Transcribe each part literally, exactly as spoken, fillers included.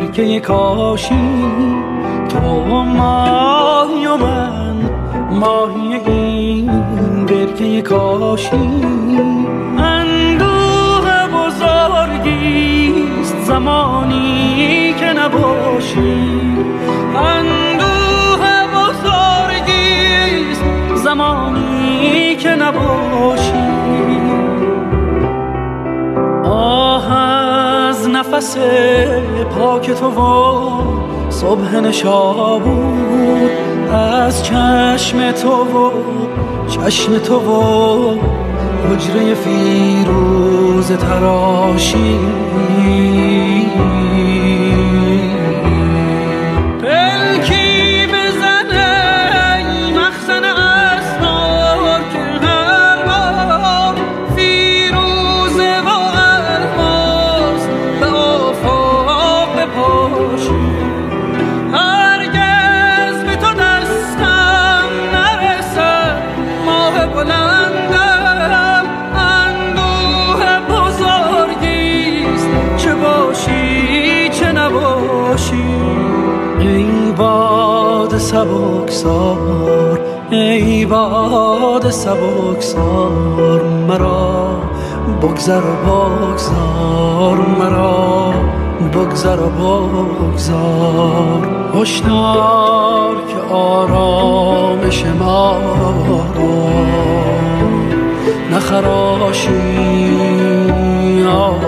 برکه کاشی، تو ماهی و من ماهی این برکه کاشی. اندوه بزرگیست زمانی که نباشی، اندوه بزرگیست زمانی که نباشی. آه از نفس پاک تو و صبح نشابور، از چشم تو و چشم تو و حجره فیروز تراشی. پلکی بزنه ای مخزن اسرار که هر بار فیروزه و الماس به آفاق بپاشی. هرگز به تو دستم نرسد ماه بلندم، اندوه بزرگیست چه باشی چه نباشی. ای باد سبکسار، ای باد سبکسار، مرا بگذر و بگذار، مرا بگذر و بگذار. هشدار که آرامش ما را نخراشی. آه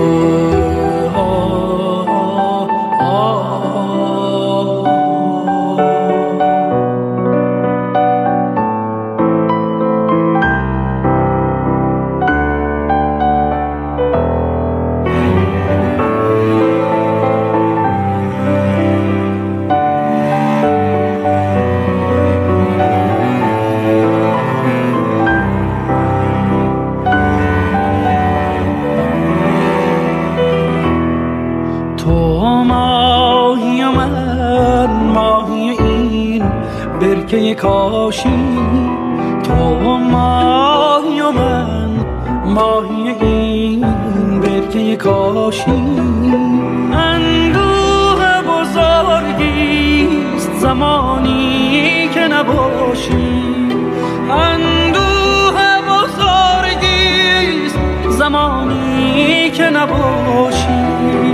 برکه کاشی، تو ماهی و من ماهی این برکه کاشی. اندوه بزرگیست زمانی که نباشی، اندوه بزرگیست زمانی که نباشی.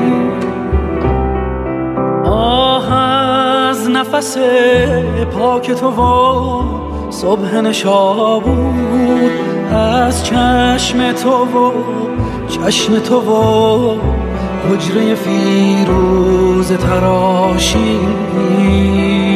آه از نفس پاک تو و صبح نشابور، از چشم تو و چشم تو و حجره فیروز تراشی.